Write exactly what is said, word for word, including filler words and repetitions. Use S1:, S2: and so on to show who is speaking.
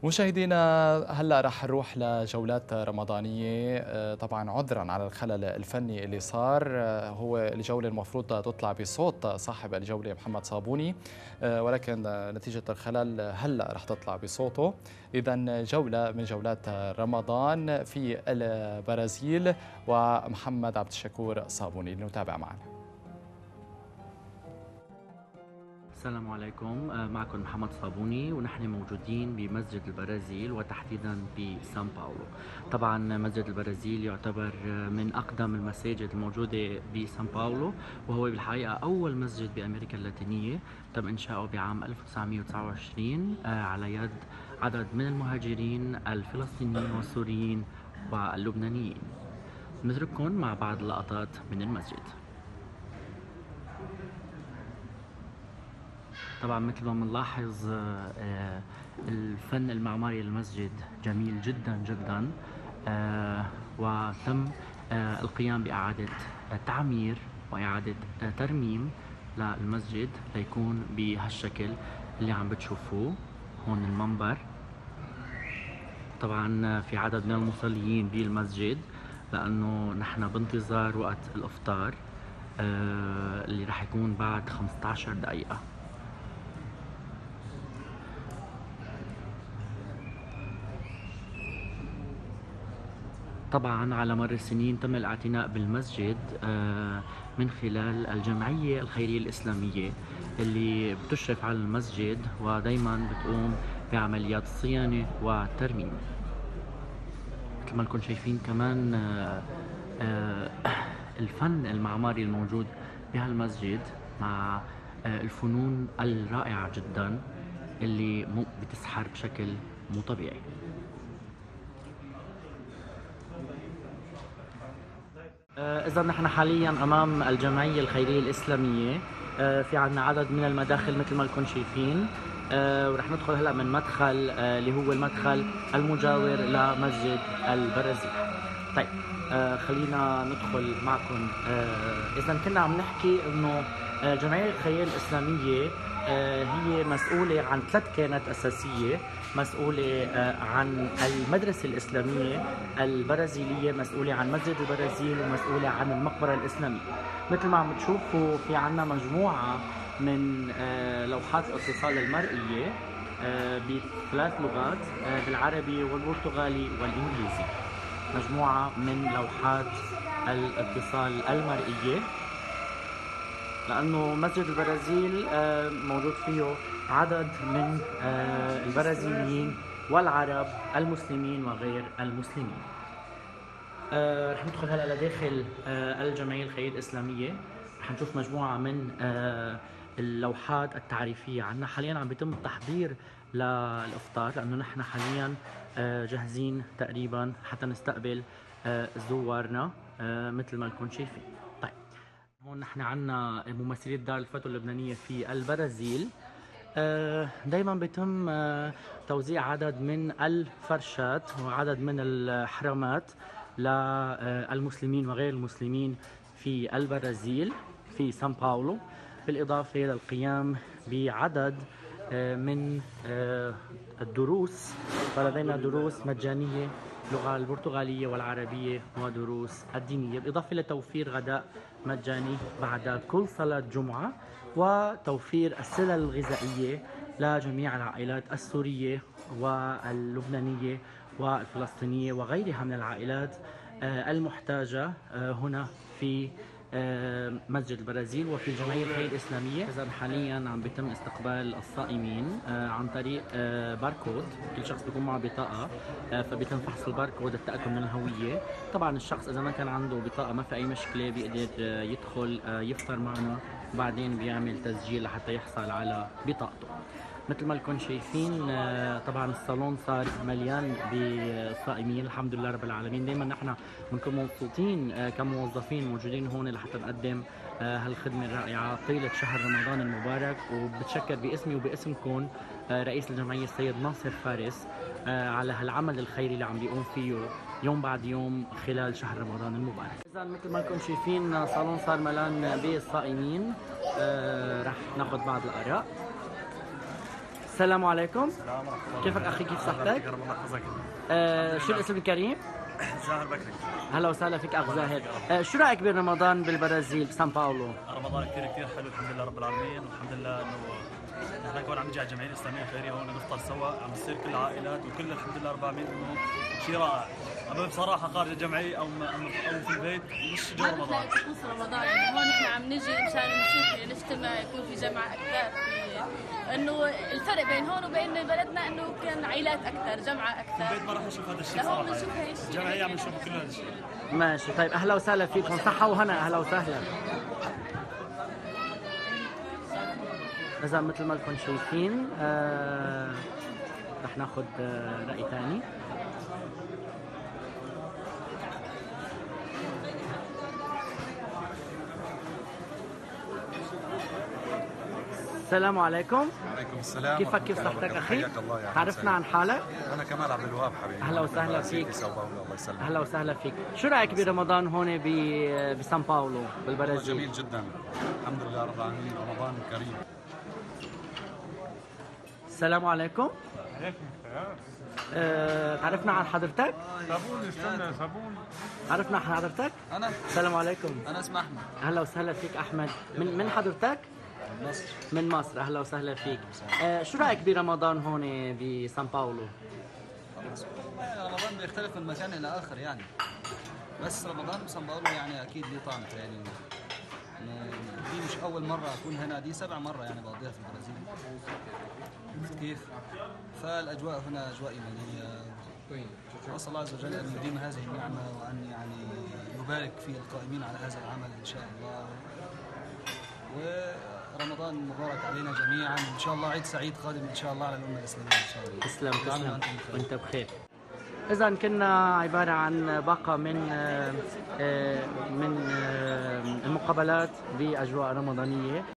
S1: مشاهدينا، هلا رح نروح لجولات رمضانيه. آه، طبعا عذرا على الخلل الفني اللي صار. آه، هو الجوله المفروض تطلع بصوت صاحب الجوله محمد صابوني، آه، ولكن نتيجه الخلل هلا رح تطلع بصوته. اذا جوله من جولات رمضان في البرازيل ومحمد عبد الشكور صابوني، لنتابع معنا.
S2: السلام عليكم. آه، معكم محمد صابوني ونحن موجودين بمسجد البرازيل وتحديدا بسان باولو. طبعا مسجد البرازيل يعتبر آه، من أقدم المساجد الموجودة بسان باولو، وهو بالحقيقة أول مسجد بأمريكا اللاتينية تم إنشاؤه بعام ألف وتسعمئة وتسعة وعشرين آه، على يد عدد من المهاجرين الفلسطينيين والسوريين واللبنانيين. نترككم مع بعض اللقطات من المسجد. طبعا مثل ما بنلاحظ آه، آه، الفن المعماري للمسجد جميل جدا جدا. آه، وتم آه، القيام بإعادة تعمير وإعادة آه، ترميم للمسجد ليكون بهالشكل اللي عم بتشوفوه هون المنبر. طبعا آه، في عدد من المصلين بالمسجد لأنه نحن بانتظار وقت الإفطار آه، اللي رح يكون بعد خمسة عشر دقيقة. طبعا على مر السنين تم الاعتناء بالمسجد آه، من خلال الجمعية الخيرية الإسلامية اللي بتشرف على المسجد ودايما بتقوم بعمليات الصيانة والترميم. مثل ما انكم شايفين كمان آه، آه، الفن المعماري الموجود بهالمسجد مع آه، الفنون الرائعة جدا اللي مو بتسحر بشكل مو طبيعي. آه، إذا نحن حاليا أمام الجمعية الخيرية الإسلامية. آه، في عنا عدد من المداخل مثل ما لكم شايفين. آه، ورح ندخل هلا من مدخل آه، اللي هو المدخل المجاور لمسجد البرازيل. طيب، آه، خلينا ندخل معكم. آه، إذا كنا عم نحكي إنه آه، الجمعية الخيرية الإسلامية آه، هي مسؤولة عن ثلاث كيانات أساسية. مسؤولة آه، عن المدرسة الإسلامية البرازيلية، مسؤولة عن مسجد البرازيل، ومسؤولة عن المقبرة الإسلامية. مثل ما عم تشوفوا في عنا مجموعة من آه، لوحات الاتصال المرئية آه، بثلاث لغات، آه، بالعربي والبرتغالي والإنجليزي. مجموعة من لوحات الاتصال المرئية، لأنه مسجد البرازيل آه، موجود فيه عدد من آه، البرازيليين والعرب المسلمين وغير المسلمين. آه، رح ندخل هلا لداخل آه، الجمعية الخيرية الإسلامية. رح نشوف مجموعة من آه، اللوحات التعريفية عنا. حاليا عم بيتم التحضير للإفطار لأنه نحن حاليا آه، جاهزين تقريبا حتى نستقبل آه، زوارنا آه، مثل ما لكم شايفين. طيب، هون نحن عنا ممثلي دار الفتوى اللبنانية في البرازيل. آه، دايما بيتم آه، توزيع عدد من الفرشات وعدد من الحرامات للمسلمين وغير المسلمين في البرازيل في سان باولو، بالإضافة للقيام بعدد آه، من آه، الدروس. فلدينا دروس مجانية اللغة البرتغالية والعربية ودروس الدينية، بالإضافة لتوفير غداء مجاني بعد كل صلاة جمعة، وتوفير السلل الغذائية لجميع العائلات السورية واللبنانية والفلسطينية وغيرها من العائلات آه، المحتاجة آه، هنا في آه، مسجد البرازيل وفي الجمعية الخيرية الإسلامية. إذا حاليا عم بيتم استقبال الصائمين آه، عن طريق آه، باركود. كل شخص بيكون معه بطاقة، آه، فبيتم فحص الباركود التأكد من الهوية. طبعا الشخص إذا ما كان عنده بطاقة ما في أي مشكلة، بيقدر آه، يدخل آه، يفطر معنا وبعدين بيعمل تسجيل لحتى يحصل على بطاقته. مثل ما لكم شايفين آه، طبعا الصالون صار مليان بالصائمين الحمد لله رب العالمين. دائما نحن بنكون مبسوطين آه، كموظفين موجودين هون لحتى نقدم آه، هالخدمة الرائعة طيلة شهر رمضان المبارك. وبتشكر باسمي وباسمكم آه، رئيس الجمعية السيد ناصر فارس آه، على هالعمل الخيري اللي عم بيقوم فيه يوم بعد يوم خلال شهر رمضان المبارك. إذا مثل ما لكم شايفين صالون صار ملان بالصائمين. آه، رح ناخذ بعض الآراء. السلام عليكم.
S3: السلام ورحمة الله.
S2: كيفك أخي، كيف صحتك؟
S3: رب الله يحفظك.
S2: آه شو الاسم الكريم؟
S3: زاهر بكري.
S2: هلا وسهلا فيك أخ زاهر. آه شو رأيك برمضان بالبرازيل بسان باولو؟
S3: رمضان كثير كثير حلو، الحمد لله رب العالمين، والحمد لله انه نحن كون عم نجي على الجمعيه الاسلاميه الخيريه هون نفطر سوا، عم بتصير كل العائلات وكل الحمد لله رب العالمين انه شيء رائع. اما بصراحه خارج الجمعيه او او في البيت مش جو
S4: ما
S3: رمضان.
S4: بتلاقي طقوس رمضان، يعني هون احنا عم نجي مشان نشوف نجتمع، يكون في جمعة أكثر، في انه الفرق بين هون وبين بلدنا انه كان عائلات أكثر، جمعة أكثر.
S3: البيت ما راح نشوف هذا الشيء
S4: لهون
S3: صراحه.
S4: بنشوف هاي الشيء.
S3: الجمعيه عم نشوف كل هذا الشيء.
S2: ماشي، طيب أهلا وسهلا فيكم، صحة وهنا، أهلا وسهلا. إذا مثل ما لكم شايفين آه رح ناخذ آه رأي ثاني. السلام عليكم.
S5: وعليكم السلام.
S2: كيفك، كيف صحتك أخي؟
S5: حياك الله يا
S2: تعرفنا عن حالك؟
S5: أنا كمال عبد الوهاب حبيبي.
S2: أهلا وسهلا فيك.
S5: في ساو باولو، الله يسلمك.
S2: أهلا وسهلا فيك. شو رأيك برمضان هون ب- بسان باولو بالبرازيل؟
S5: جميل جدا، الحمد لله رب العالمين، رمضان كريم.
S2: السلام عليكم.
S6: عليكم السلام.
S2: أه تعرفنا عن حضرتك؟
S6: صابون، استنى صابون.
S2: عرفنا عن حضرتك؟
S7: أنا
S2: السلام عليكم.
S7: أنا اسمي أحمد.
S2: أهلا وسهلا فيك أحمد. من من حضرتك؟
S7: من مصر.
S2: من مصر. أهلا وسهلا فيك. أه شو رأيك برمضان هون بسان باولو؟
S7: يعني رمضان بيختلف من مكان إلى آخر يعني، بس رمضان بسان باولو يعني أكيد ليه طعم يعني. دي مش أول مرة أكون هنا، دي سبع مرة يعني بقضيها في البرازيل. عرفت كيف؟ فالأجواء هنا أجواء إيمانية. وأسأل الله عز وجل أن يديم هذه النعمة وأن يعني يبارك في القائمين على هذا العمل إن شاء الله. ورمضان مبارك علينا جميعا، إن شاء الله عيد سعيد قادم إن شاء الله على الأمة الإسلامية إن شاء الله.
S2: تسلم
S7: كل عام
S2: تسلم
S7: وأنتم بخير.
S2: وأنت بخير. إذا كنا عبارة عن باقة من آه، آه، من آه، المقابلات بأجواء رمضانية.